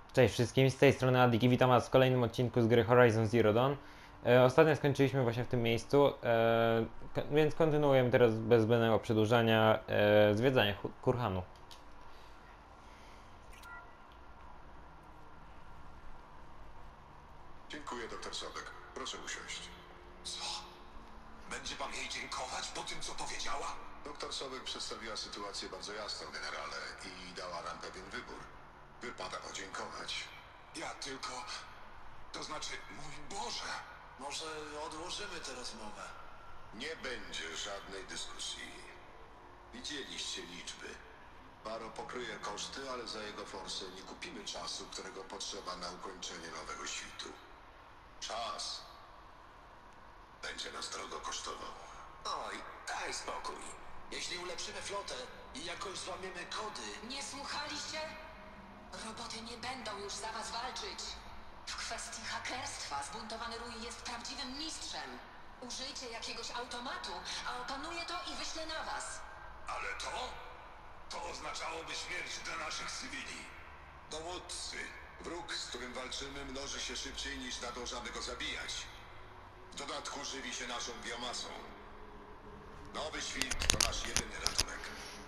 Cześć wszystkim, z tej strony Adiki, witam was w kolejnym odcinku z gry Horizon Zero Dawn. Ostatnio skończyliśmy właśnie w tym miejscu, więc kontynuujemy teraz bez zbędnego przedłużania zwiedzanie Kurhanu. Dziękuję, doktor Sobek. Proszę usiąść. Co? Będzie pan jej dziękować po tym, co powiedziała? Doktor Sobek przedstawiła sytuację bardzo jasno, generale, i dała nam pewien wybór. Wypada podziękować. Ja tylko... To znaczy, mój Boże! Może odłożymy tę rozmowę. Nie będzie żadnej dyskusji. Widzieliście liczby. Baro pokryje koszty, ale za jego forsę nie kupimy czasu, którego potrzeba na ukończenie nowego świtu. Czas będzie nas drogo kosztował. Oj, daj spokój. Jeśli ulepszymy flotę i jakoś złamiemy kody... Nie słuchaliście? Roboty nie będą już za was walczyć. W kwestii hakerstwa zbuntowany Rui jest prawdziwym mistrzem. Użyjcie jakiegoś automatu, a opanuje to i wyślę na was. Ale to? To oznaczałoby śmierć dla naszych cywili. Dowódcy, wróg, z którym walczymy, mnoży się szybciej niż nadążamy go zabijać. W dodatku żywi się naszą biomasą. Nowy świt to nasz jedyny ratunek.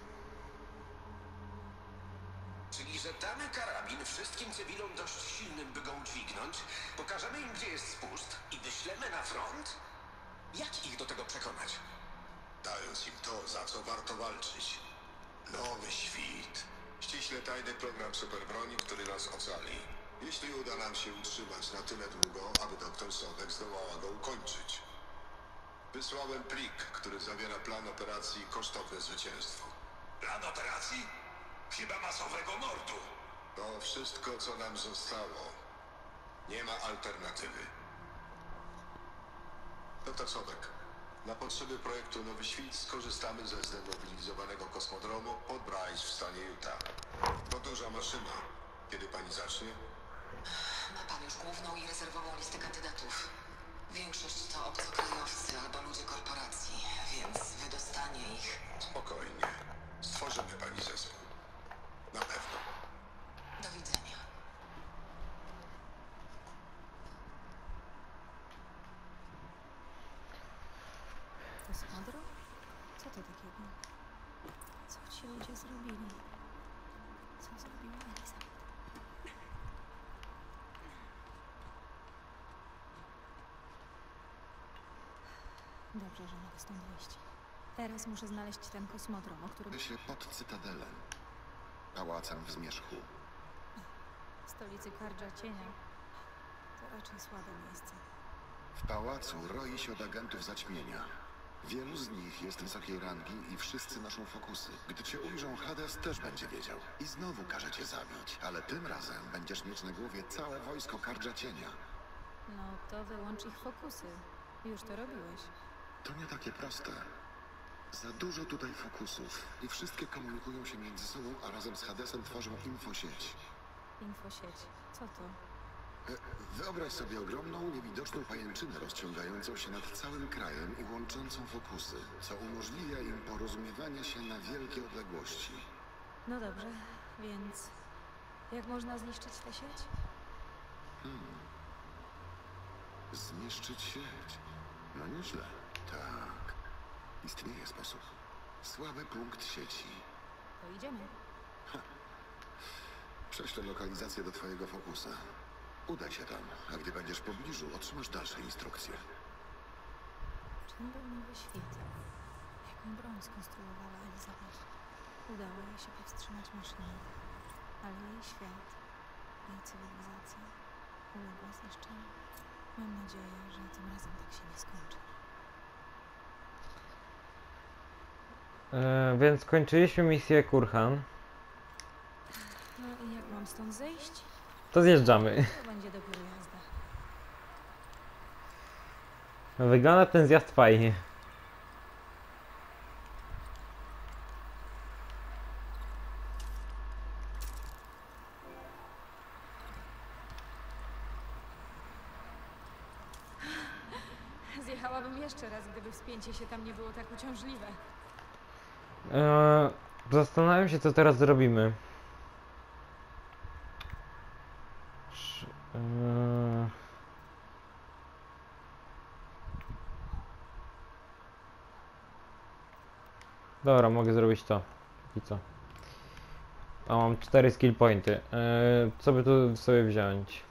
Czyli, że damy karabin wszystkim cywilom dość silnym, by go udźwignąć, pokażemy im, gdzie jest spust i wyślemy na front? Jak ich do tego przekonać? Dając im to, za co warto walczyć. Nowy świt. Ściśle tajny program superbroni, który nas ocali. Jeśli uda nam się utrzymać na tyle długo, aby doktor Sobek zdołała go ukończyć. Wysłałem plik, który zawiera plan operacji Kosztowne Zwycięstwo. Plan operacji? Chyba masowego mordu. To wszystko, co nam zostało. Nie ma alternatywy. Doktor Sobek, na potrzeby projektu Nowy Świt skorzystamy ze zdemobilizowanego kosmodromu pod Bryce w stanie Utah. To duża maszyna. Kiedy pani zacznie? Ma pan już główną i rezerwową listę kandydatów. Większość to obcokrajowcy albo ludzie korporacji, więc wydostanie ich. Spokojnie. Stworzymy pani zespół. Na pewno. Do widzenia. Kosmodro? Co to takiego? Co ci ludzie zrobili? Co zrobiła Elizabeth? Dobrze, że mogę stąd wyjść. Teraz muszę znaleźć ten kosmodrom, o którym... się pod Cytadelem, pałacem w Zmierzchu. W stolicy Kardża Cienia. To raczej słabe miejsce. W pałacu roi się od agentów zaćmienia. Wielu z nich jest wysokiej rangi i wszyscy noszą fokusy. Gdy cię ujrzą, Hades też będzie wiedział. I znowu każe cię zabić, ale tym razem będziesz mieć na głowie całe wojsko Kardża Cienia. No to wyłącz ich fokusy. Już to robiłeś. To nie takie proste. Za dużo tutaj fokusów i wszystkie komunikują się między sobą, a razem z Hadesem tworzą infosieć. Infosieć. Co to? Wyobraź sobie ogromną, niewidoczną pajęczynę rozciągającą się nad całym krajem i łączącą fokusy, co umożliwia im porozumiewanie się na wielkie odległości. No dobrze, więc... Jak można zniszczyć tę sieć? Zniszczyć sieć? No nieźle. Tak. Istnieje sposób. Słaby punkt sieci. To idziemy. Prześlę lokalizację do twojego fokusa. Udaj się tam, a gdy będziesz w pobliżu, otrzymasz dalsze instrukcje. Czym był nowy świt? Jaką broń skonstruowała Elizabeth? Udało jej się powstrzymać maszynę, ale jej świat, jej cywilizacja uległa zniszczeniu. Mam nadzieję, że tym razem tak się nie skończy. Więc skończyliśmy misję Kurhan. No i jak mam stąd zejść? To zjeżdżamy. To będzie dopiero jazda. Wygląda ten zjazd fajnie. Zjechałabym jeszcze raz, gdyby wspięcie się tam nie było tak uciążliwe. Zastanawiam się, co teraz zrobimy. Dobra, mogę zrobić to. I co? A mam 4 skill pointy. Co by tu sobie wziąć?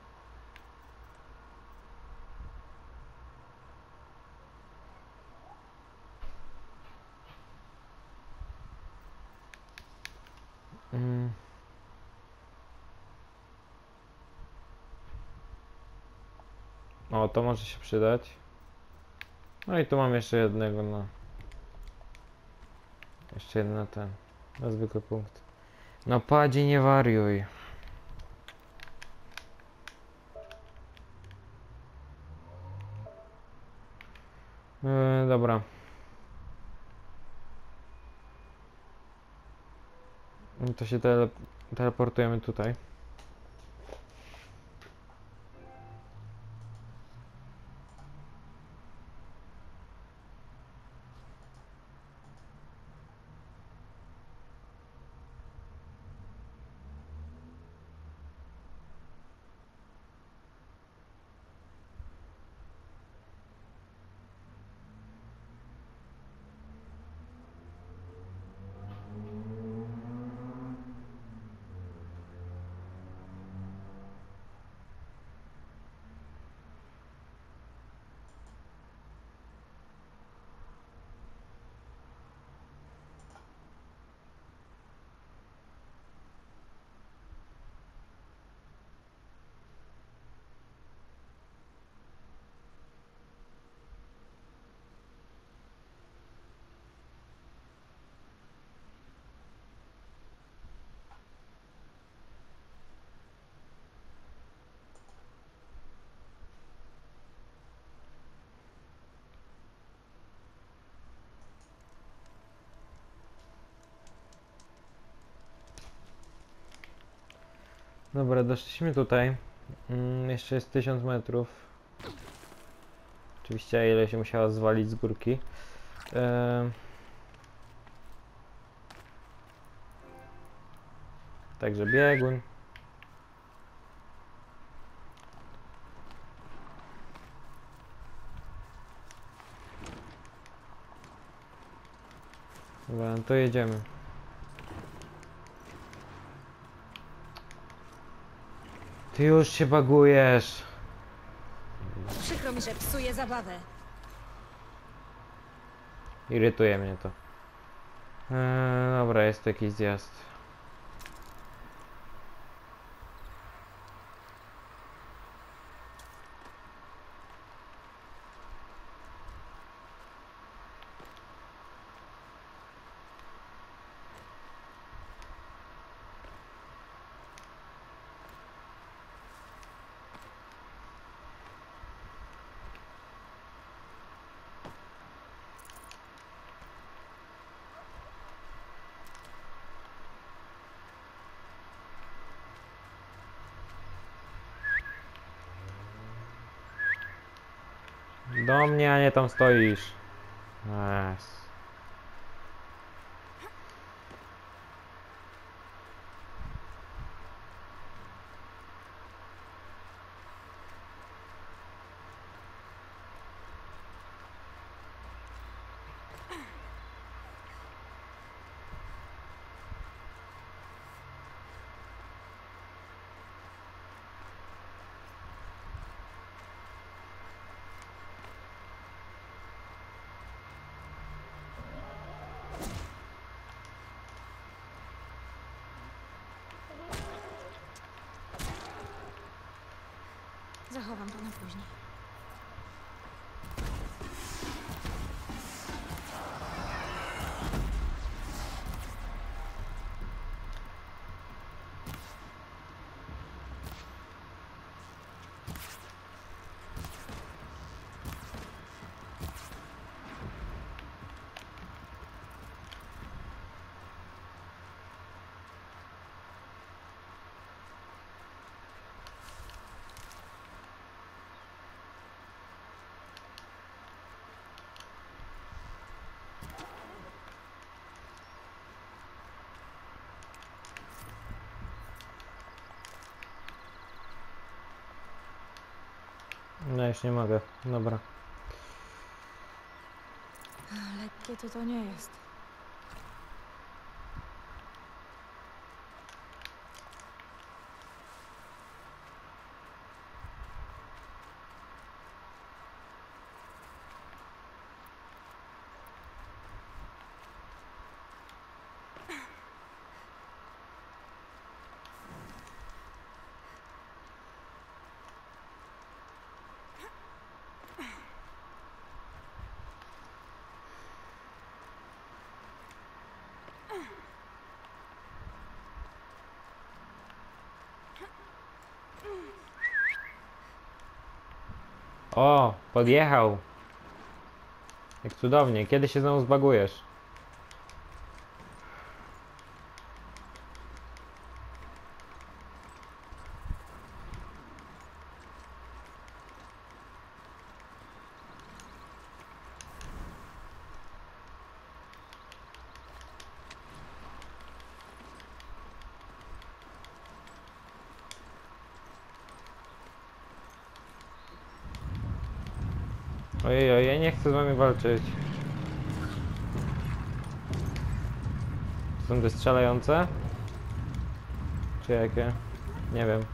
O, to może się przydać. No i tu mam jeszcze jednego na... Jeszcze jeden na ten. Na zwykły punkt. No padzie, nie wariuj. Dobra. No to się teleportujemy tutaj. Dobra, doszliśmy tutaj. Jeszcze jest 1000 metrów. Oczywiście ile się musiała zwalić z górki. Także biegun. Dobra, no to jedziemy. Ty już się bagujesz. Przykro mi, że psuję zabawę. Irytuje mnie to. Dobra, jest tu jakiś zjazd. Do mnie, a nie tam stoisz. Yes. Zachowam to na później. No już nie mogę, dobra. Lekkie to nie jest. O, podjechał. Jak cudownie. Kiedy się znowu zbagujesz? Ojej, ja nie chcę z wami walczyć. Są te strzelające? Czy jakie? Nie wiem.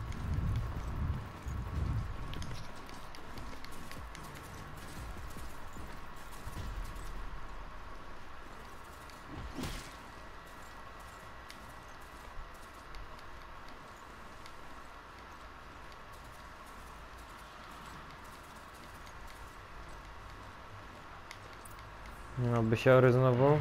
No, bysiory znowu.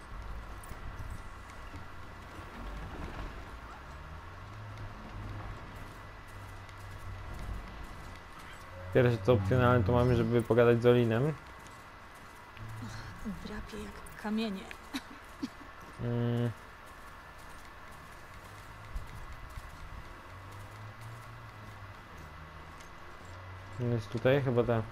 Pierwsze co opcjonalne to mamy, żeby pogadać z Olinem. Drapie jak kamienie. Mm. Jest tutaj chyba ta.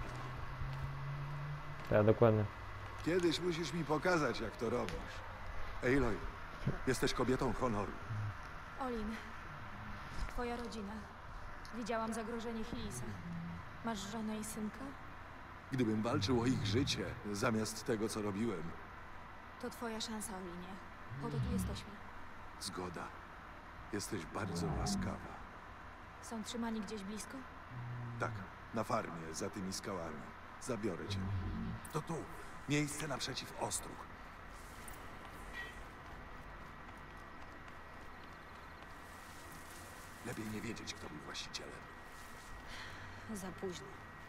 Tak, dokładnie. Kiedyś musisz mi pokazać, jak to robisz. Aloy, jesteś kobietą honoru. Olin, twoja rodzina. Widziałam zagrożenie Hilisa. Masz żonę i synka? Gdybym walczył o ich życie, zamiast tego, co robiłem, To twoja szansa, Olinie. Po to tu jesteśmy. zgoda. Jesteś bardzo łaskawa. Są trzymani gdzieś blisko? Tak, na farmie, za tymi skałami. Zabiorę cię. To tu, miejsce naprzeciw ostróg. Lepiej nie wiedzieć, kto był właścicielem. Za późno.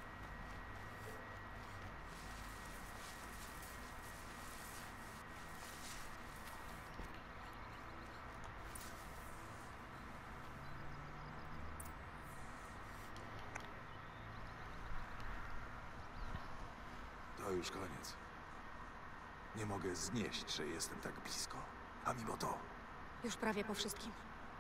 To już koniec. Nie mogę znieść, że jestem tak blisko. A mimo to, Już prawie po wszystkim.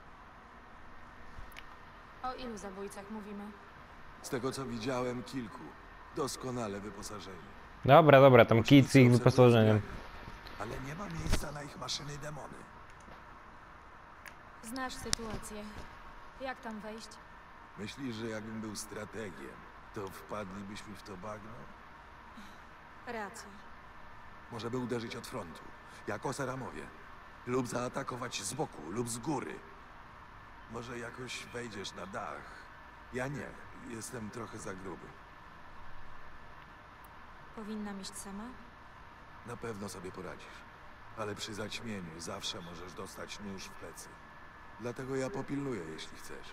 O ilu zabójcach mówimy? z tego co widziałem, kilku. Doskonale wyposażeni. Dobra, tam kit z Łucznicy ich obserwują wyposażeniem. zbrojenie, ale nie ma miejsca na ich maszyny demony. Znasz sytuację. Jak tam wejść? Myślisz, że jakbym był strategiem, to wpadlibyśmy w to bagno? Racja. Może by uderzyć od frontu, jak Osaramowie. Lub zaatakować z boku, lub z góry. Może jakoś wejdziesz na dach. Ja nie, jestem trochę za gruby. Powinnam iść sama? Na pewno sobie poradzisz. Ale przy zaćmieniu zawsze możesz dostać nóż w plecy. Dlatego ja popilnuję, jeśli chcesz.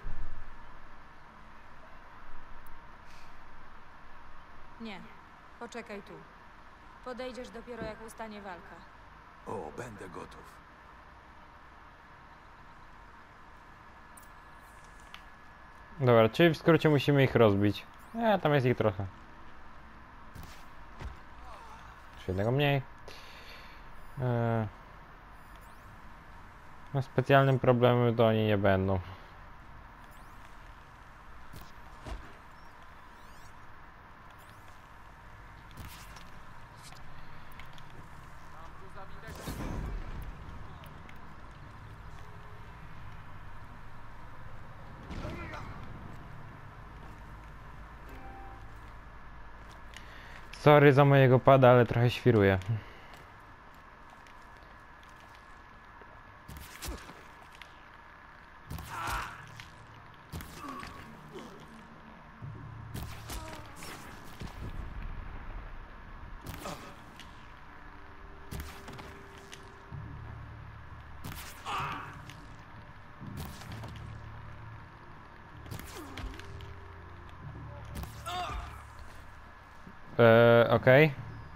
Nie. Poczekaj tu. Podejdziesz dopiero jak ustanie walka. O, będę gotów. Dobra, czyli w skrócie musimy ich rozbić. Tam jest ich trochę. Jeszcze jednego mniej. No specjalnym problemem to oni nie będą. Sorry za mojego pada, ale trochę świruję. Okej.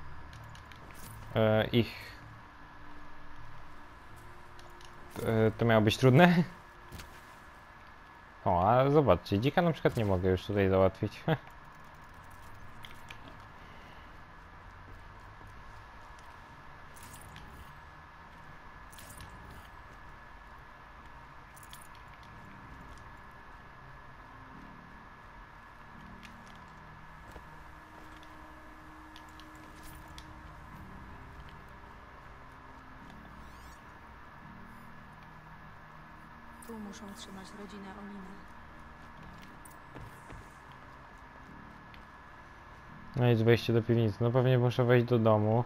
To miało być trudne? O, a zobaczcie, dzika na przykład nie mogę już tutaj załatwić. Tu muszą trzymać rodzinę Olina. No jest wejście do piwnicy. No pewnie muszę wejść do domu.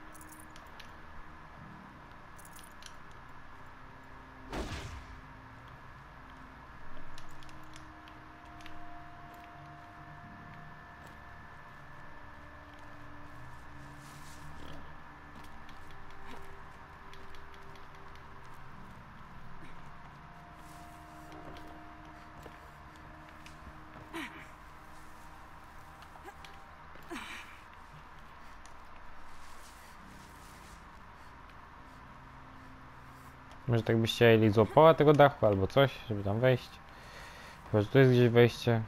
Może tak byście Eli złapała tego dachu albo coś, żeby tam wejść. Chyba, że tu jest gdzieś wejście.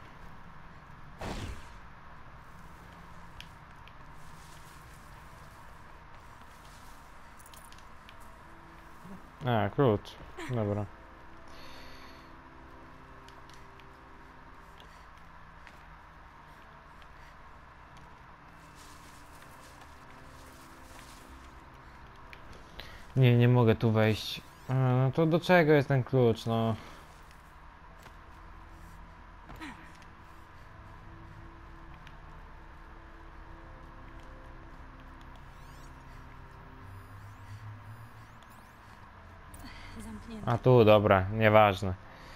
A, klucz. Dobra. Nie, nie mogę tu wejść. No to do czego jest ten klucz, no? Zamknięte. A tu, dobra, nieważne.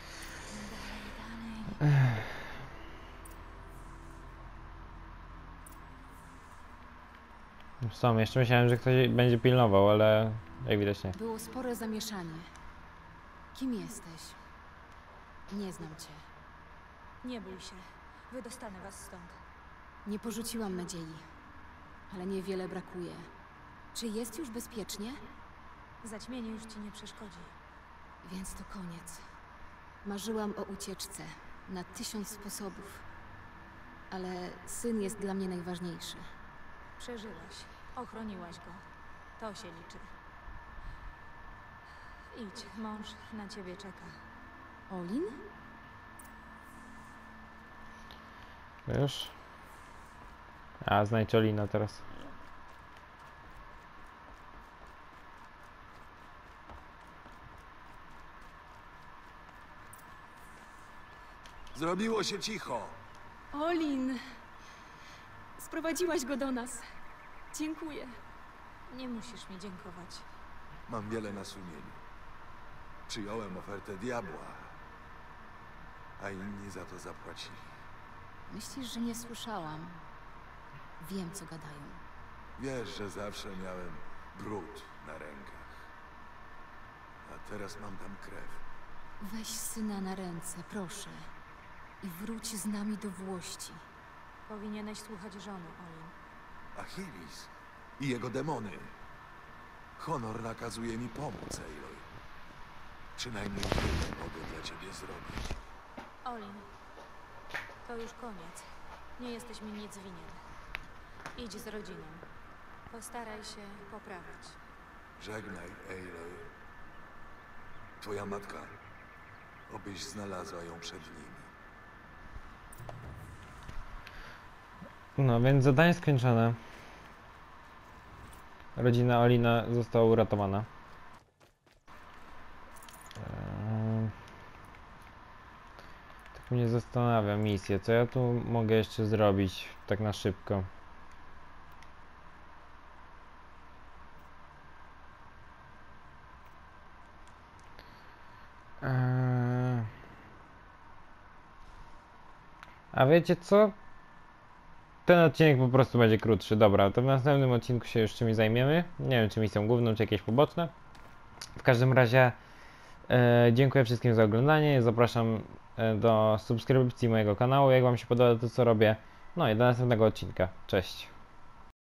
Są, jeszcze myślałem, że ktoś będzie pilnował, ale jak widać nie. Było spore zamieszanie. Kim jesteś? Nie znam cię. Nie bój się. Wydostanę was stąd. Nie porzuciłam nadziei. Ale niewiele brakuje. Czy jest już bezpiecznie? Zaćmienie już ci nie przeszkodzi. Więc to koniec. Marzyłam o ucieczce. Na 1000 sposobów. Ale syn jest dla mnie najważniejszy. Przeżyłaś. Ochroniłaś go. To się liczy. Idź, mąż na ciebie czeka. Olin? Już? A, znajdź Olina teraz. Zrobiło się cicho. Olin! Sprowadziłaś go do nas. Dziękuję. Nie musisz mi dziękować. Mam wiele na sumieniu. Przyjąłem ofertę diabła, a inni za to zapłacili. Myślisz, że nie słyszałam? Wiem, co gadają. Wiesz, że zawsze miałem brud na rękach. A teraz mam tam krew. Weź syna na ręce, proszę. I wróć z nami do Włości. Powinieneś słuchać żony, Olin. Achilles i jego demony. Honor nakazuje mi pomóc, Aloy. Przynajmniej tyle mogę dla ciebie zrobić. Olin, to już koniec. Nie jesteś mi nic winien. Idź z rodziną. Postaraj się poprawić. Żegnaj, Aloy. Twoja matka. Obyś znalazła ją przed nimi. No więc zadanie skończone. Rodzina Olina została uratowana. Tak mnie zastanawia misję. Co ja tu mogę jeszcze zrobić tak na szybko? A wiecie co? Ten odcinek po prostu będzie krótszy. Dobra, to w następnym odcinku się już czymś zajmiemy. Nie wiem, czy misją główną, czy jakieś poboczne. W każdym razie dziękuję wszystkim za oglądanie. Zapraszam do subskrypcji mojego kanału, jak wam się podoba to, co robię. No i do następnego odcinka. Cześć.